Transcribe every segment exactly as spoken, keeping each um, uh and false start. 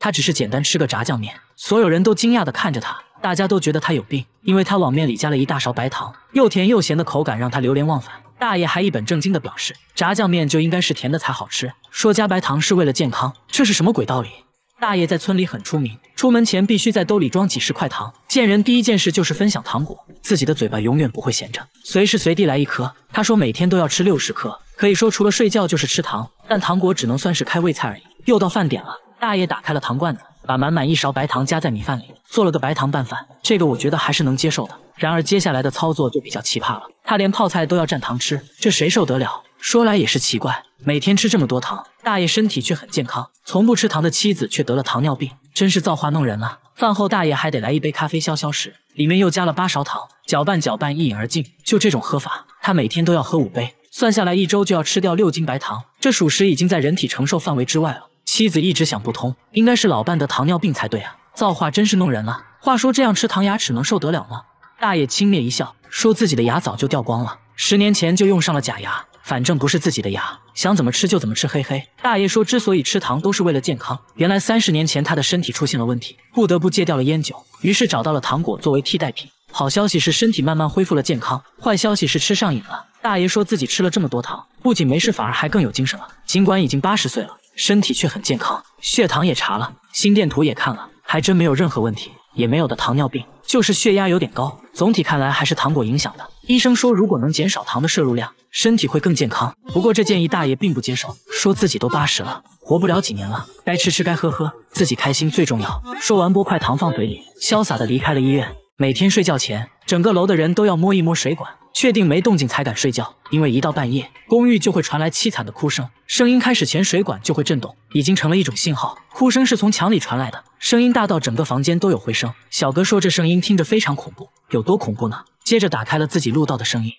他只是简单吃个炸酱面。所有人都惊讶地看着他，大家都觉得他有病，因为他往面里加了一大勺白糖，又甜又咸的口感让他流连忘返。大爷还一本正经地表示，炸酱面就应该是甜的才好吃，说加白糖是为了健康，这是什么鬼道理？大爷在村里很出名，出门前必须在兜里装几十块糖，见人第一件事就是分享糖果，自己的嘴巴永远不会闲着，随时随地来一颗。他说每天都要吃六十颗，可以说除了睡觉就是吃糖，但糖果只能算是开胃菜而已。又到饭点了，大爷打开了糖罐子，把满满一勺白糖加在米饭里，做了个白糖拌饭，这个我觉得还是能接受的。然而接下来的操作就比较奇葩了，他连泡菜都要蘸糖吃，这谁受得了？说来也是奇怪，每天吃这么多糖，大爷身体却很健康，从不吃糖的妻子却得了糖尿病，真是造化弄人啊。饭后大爷还得来一杯咖啡消消食，里面又加了八勺糖，搅拌搅拌一饮而尽。就这种喝法，他每天都要喝五杯，算下来一周就要吃掉六斤白糖，这属实已经在人体承受范围之外了。妻子一直想不通，应该是老伴得糖尿病才对啊，造化真是弄人啊。话说这样吃糖牙齿能受得了吗？大爷轻蔑一笑，说自己的牙早就掉光了，十年前就用上了假牙，反正不是自己的牙，想怎么吃就怎么吃，嘿嘿。大爷说之所以吃糖都是为了健康，原来三十年前他的身体出现了问题，不得不戒掉了烟酒，于是找到了糖果作为替代品。好消息是身体慢慢恢复了健康，坏消息是吃上瘾了。大爷说自己吃了这么多糖，不仅没事反而还更有精神了，尽管已经八十岁了，身体却很健康，血糖也查了，心电图也看了，还真没有任何问题，也没有的糖尿病，就是血压有点高，总体看来还是糖果影响的。医生说如果能减少糖的摄入量，身体会更健康，不过这建议大爷并不接受，说自己都八十了，活不了几年了，该吃吃该喝喝，自己开心最重要。说完拨块糖放嘴里，潇洒地离开了医院。每天睡觉前，整个楼的人都要摸一摸水管，确定没动静才敢睡觉，因为一到半夜，公寓就会传来凄惨的哭声，声音开始前水管就会震动，已经成了一种信号。哭声是从墙里传来的，声音大到整个房间都有回声。小哥说这声音听着非常恐怖，有多恐怖呢？接着打开了自己录到的声音。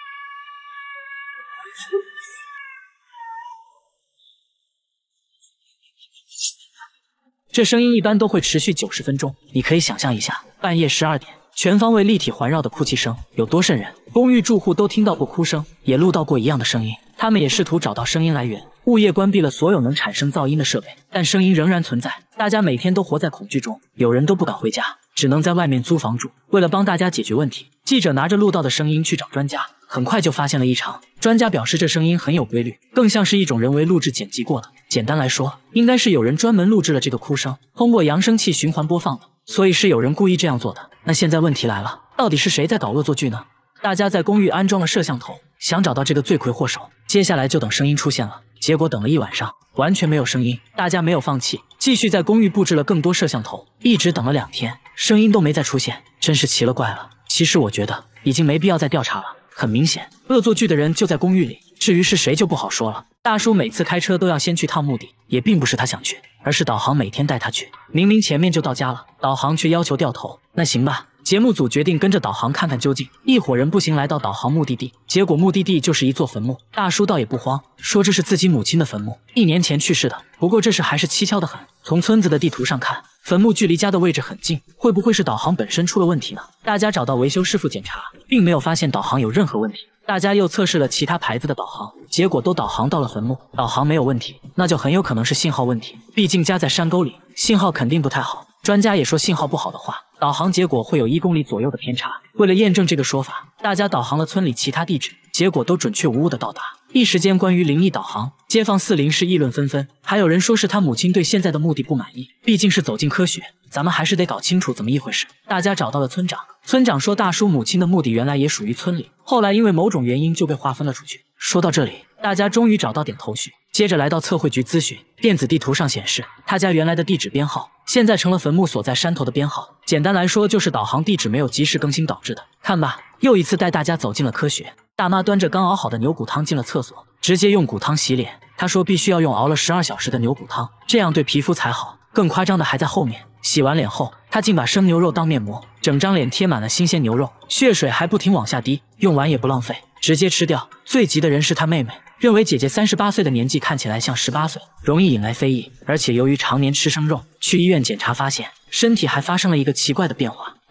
这声音一般都会持续九十分钟，你可以想象一下，半夜十二点，全方位立体环绕的哭泣声有多瘆人。公寓住户都听到过哭声，也录到过一样的声音，他们也试图找到声音来源。物业关闭了所有能产生噪音的设备，但声音仍然存在。大家每天都活在恐惧中，有人都不敢回家，只能在外面租房住。为了帮大家解决问题，记者拿着录到的声音去找专家，很快就发现了异常。专家表示这声音很有规律，更像是一种人为录制剪辑过的。简单来说，应该是有人专门录制了这个哭声，通过扬声器循环播放的，所以是有人故意这样做的。那现在问题来了，到底是谁在搞恶作剧呢？大家在公寓安装了摄像头，想找到这个罪魁祸首，接下来就等声音出现了。结果等了一晚上，完全没有声音，大家没有放弃，继续在公寓布置了更多摄像头，一直等了两天，声音都没再出现，真是奇了怪了。其实我觉得已经没必要再调查了，很明显，恶作剧的人就在公寓里，至于是谁就不好说了。大叔每次开车都要先去趟墓地，也并不是他想去，而是导航每天带他去。明明前面就到家了，导航却要求掉头。那行吧，节目组决定跟着导航看看究竟。一伙人步行来到导航目的地，结果目的地就是一座坟墓。大叔倒也不慌，说这是自己母亲的坟墓，一年前去世的。不过这事还是蹊跷的很，从村子的地图上看，坟墓距离家的位置很近，会不会是导航本身出了问题呢？大家找到维修师傅检查，并没有发现导航有任何问题。大家又测试了其他牌子的导航，结果都导航到了坟墓，导航没有问题，那就很有可能是信号问题，毕竟家在山沟里，信号肯定不太好。专家也说信号不好的话，导航结果会有一公里左右的偏差。为了验证这个说法，大家导航了村里其他地址，结果都准确无误的到达。一时间关于灵异导航，街坊四邻是议论纷纷，还有人说是他母亲对现在的目的不满意，毕竟是走进科学，咱们还是得搞清楚怎么一回事。大家找到了村长，村长说大叔母亲的墓地原来也属于村里，后来因为某种原因就被划分了出去。说到这里，大家终于找到点头绪，接着来到测绘局咨询。电子地图上显示，他家原来的地址编号现在成了坟墓所在山头的编号，简单来说就是导航地址没有及时更新导致的。看吧，又一次带大家走进了科学。大妈端着刚熬好的牛骨汤进了厕所，直接用骨汤洗脸。她说必须要用熬了十二小时的牛骨汤，这样对皮肤才好。更夸张的还在后面，洗完脸后，她竟把生牛肉当面膜，整张脸贴满了新鲜牛肉，血水还不停往下滴，用完也不浪费，直接吃掉。最急的人是她妹妹，认为姐姐三十八岁的年纪看起来像十八岁，容易引来非议，而且由于常年吃生肉，去医院检查发现身体还发生了一个奇怪的变化。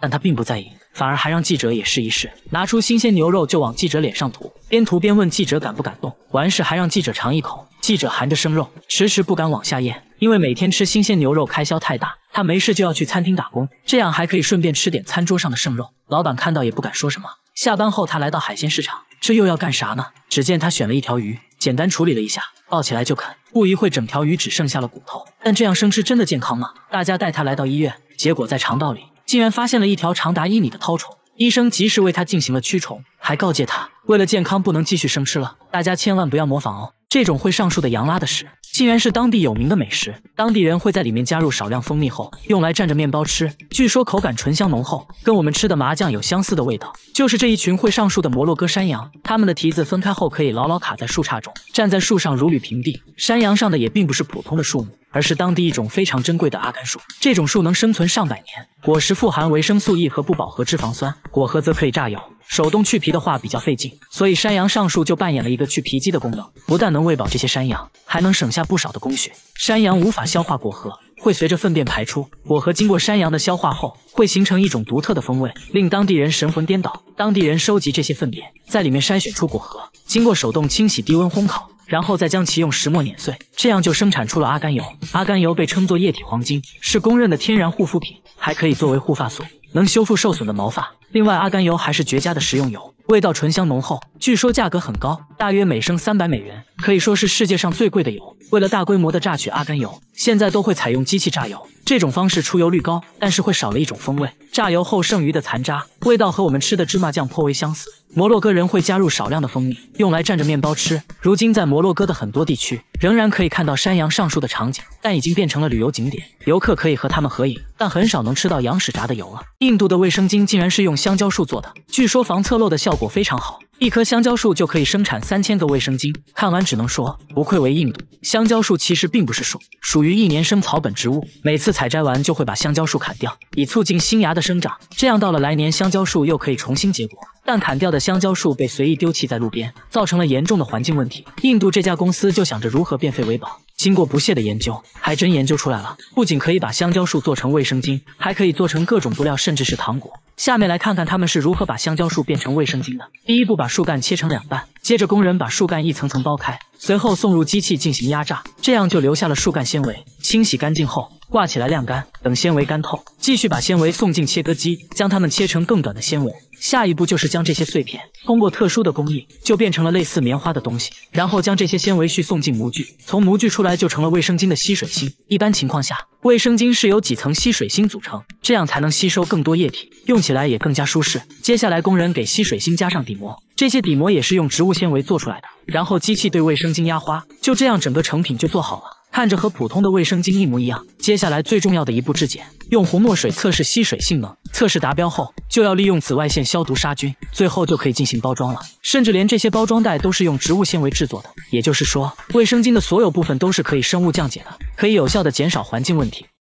但他并不在意，反而还让记者也试一试，拿出新鲜牛肉就往记者脸上涂，边涂边问记者感不感动，完事还让记者尝一口。记者含着生肉，迟迟不敢往下咽，因为每天吃新鲜牛肉开销太大，他没事就要去餐厅打工，这样还可以顺便吃点餐桌上的剩肉。老板看到也不敢说什么。下班后，他来到海鲜市场，这又要干啥呢？只见他选了一条鱼，简单处理了一下，抱起来就啃。不一会，整条鱼只剩下了骨头。但这样生吃真的健康吗？大家带他来到医院，结果在肠道里竟然发现了一条长达一米的绦虫。医生及时为他进行了驱虫，还告诫他，为了健康不能继续生吃了，大家千万不要模仿哦。这种会上树的羊拉的屎，竟然是当地有名的美食。当地人会在里面加入少量蜂蜜后，用来蘸着面包吃，据说口感醇香浓厚，跟我们吃的麻酱有相似的味道。就是这一群会上树的摩洛哥山羊，它们的蹄子分开后可以牢牢卡在树杈中，站在树上如履平地。山羊上的也并不是普通的树木，而是当地一种非常珍贵的阿甘树。这种树能生存上百年，果实富含维生素 E 和不饱和脂肪酸，果核则可以榨油。手动去皮的话比较费劲，所以山羊上树就扮演了一个去皮机的功能，不但能喂饱这些山羊，还能省下不少的工序。山羊无法消化果核，会随着粪便排出，果核经过山羊的消化后，会形成一种独特的风味，令当地人神魂颠倒。当地人收集这些粪便，在里面筛选出果核，经过手动清洗、低温烘烤，然后再将其用石磨碾碎，这样就生产出了阿甘油。阿甘油被称作液体黄金，是公认的天然护肤品，还可以作为护发素，能修复受损的毛发。另外，阿甘油还是绝佳的食用油，味道醇香浓厚，据说价格很高，大约每升三百美元，可以说是世界上最贵的油。为了大规模的榨取阿甘油，现在都会采用机器榨油，这种方式出油率高，但是会少了一种风味。榨油后剩余的残渣，味道和我们吃的芝麻酱颇为相似。摩洛哥人会加入少量的蜂蜜，用来蘸着面包吃。如今在摩洛哥的很多地区，仍然可以看到山羊上树的场景，但已经变成了旅游景点，游客可以和他们合影，但很少能吃到羊屎炸的油了。印度的卫生巾竟然是用香蕉树做的，据说防侧漏的效果非常好，一棵香蕉树就可以生产三千个卫生巾。看完只能说，不愧为印度。香蕉树其实并不是树，属于一年生草本植物，每次采摘完就会把香蕉树砍掉，以促进新芽的生长，这样到了来年香蕉树又可以重新结果。但砍掉的香蕉树被随意丢弃在路边，造成了严重的环境问题。印度这家公司就想着如何变废为宝，经过不懈的研究，还真研究出来了，不仅可以把香蕉树做成卫生巾，还可以做成各种布料，甚至是糖果。下面来看看他们是如何把香蕉树变成卫生巾的。第一步，把树干切成两半，接着工人把树干一层层剥开，随后送入机器进行压榨，这样就留下了树干纤维。清洗干净后，挂起来晾干，等纤维干透，继续把纤维送进切割机，将它们切成更短的纤维。下一步就是将这些碎片通过特殊的工艺，就变成了类似棉花的东西，然后将这些纤维絮送进模具，从模具出来就成了卫生巾的吸水芯。一般情况下，卫生巾是由几层吸水芯组成，这样才能吸收更多液体，用起来也更加舒适。接下来工人给吸水芯加上底膜，这些底膜也是用植物纤维做出来的，然后机器对卫生巾压花，就这样整个成品就做好了，看着和普通的卫生巾一模一样。接下来最重要的一步质检，用红墨水测试吸水性能，测试达标后就要利用紫外线消毒杀菌，最后就可以进行包装了。甚至连这些包装袋都是用植物纤维制作的，也就是说卫生巾的所有部分都是可以生物降解的，可以有效的减少环境问题。